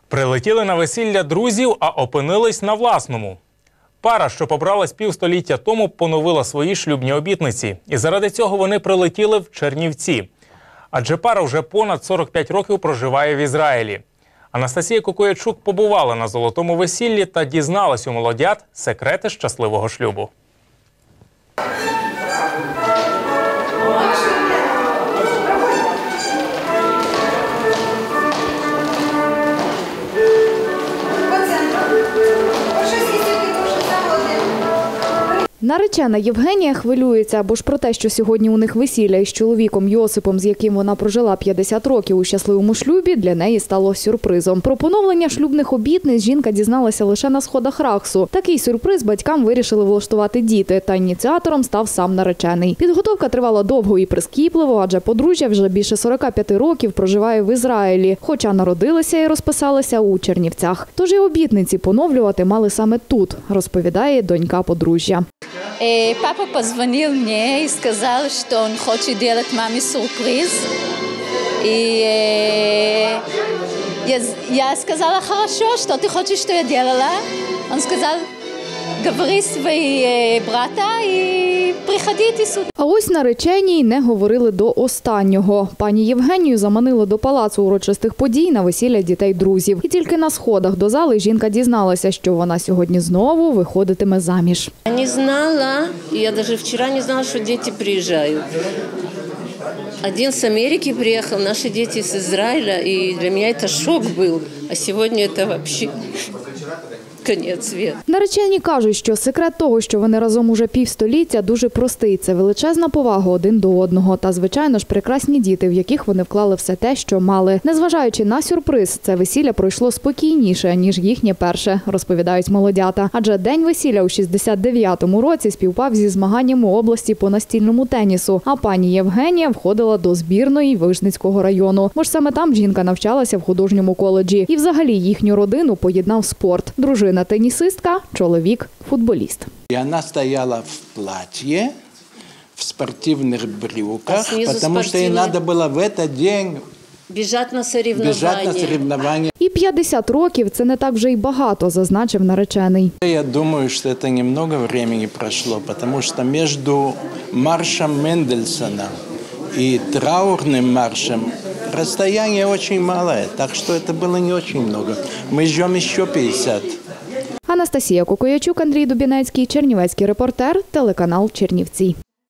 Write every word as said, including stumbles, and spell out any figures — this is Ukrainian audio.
Прилетіли на весілля друзів, а опинились на власному. Пара, що побралась півстоліття тому, поновила свої шлюбні обітниці. І заради цього вони прилетіли в Чернівці. Адже пара вже понад сорок п'ять років проживає в Ізраїлі. Анастасія Кукоячук побувала на золотому весіллі та дізналась у молодят секрети щасливого шлюбу. Наречена Євгенія хвилюється, бо ж про те, що сьогодні у них весілля із чоловіком Йосипом, з яким вона прожила п'ятдесят років у щасливому шлюбі, для неї стало сюрпризом. Про поновлення шлюбних обітниць жінка дізналася лише на сходах Рахсу. Такий сюрприз батькам вирішили влаштувати діти, та ініціатором став сам наречений. Підготовка тривала довго і прискіпливо, адже подружжя вже більше сорока п'яти років проживає в Ізраїлі, хоча народилися і розписалися у Чернівцях. Тож і обітниці поновлювати мали саме тут, розповідає донька подружжя. Папа позвонил мне и сказал, что он хочет делать маме сюрприз. И я, я сказала, хорошо, что ты хочешь, что я делала? Он сказал, говори свои брата и приходите сюда. А ось нареченій не говорили до останнього. Пані Євгенію заманили до палацу урочистих подій на весілля дітей друзів. І тільки на сходах до зали жінка дізналася, що вона сьогодні знову виходитиме заміж. Я не знала, я навіть вчора не знала, що діти приїжджають. Один з Америки приїхав, наші діти з Ізраїля, і для мене це шок був. А сьогодні це взагалі кінець світу. Наречені кажуть, що секрет того, що вони разом уже півстоліття, дуже простий. Це величезна повага один до одного. Та, звичайно ж, прекрасні діти, в яких вони вклали все те, що мали. Незважаючи на сюрприз, це весілля пройшло спокійніше, ніж їхнє перше, розповідають молодята. Адже день весілля у шістдесят дев'ятому році співпав зі змаганнями області по настільному тенісу. А пані Євгенія входила до збірної Вижницького району. Бо ж саме там жінка навчалася в художньому коледжі. І взагалі їхню родину поєднав спорт. Дружина тенісистка, чоловік футболіст. И она стояла в платье, в спортивных брюках, а потому что ей надо было в этот день біжати на соревновання. бежать на соревнования. І п'ятдесят років – це не так вже й багато, зазначив наречений. Я думаю, что это немного времени прошло, потому что между маршем Мендельсона и траурным маршем расстояние очень малое, так что это было не очень много. Мы ждем еще пятьдесят. Анастасія Кукоячук, Андрій Дубінецький, Чернівецький репортер, телеканал Чернівці.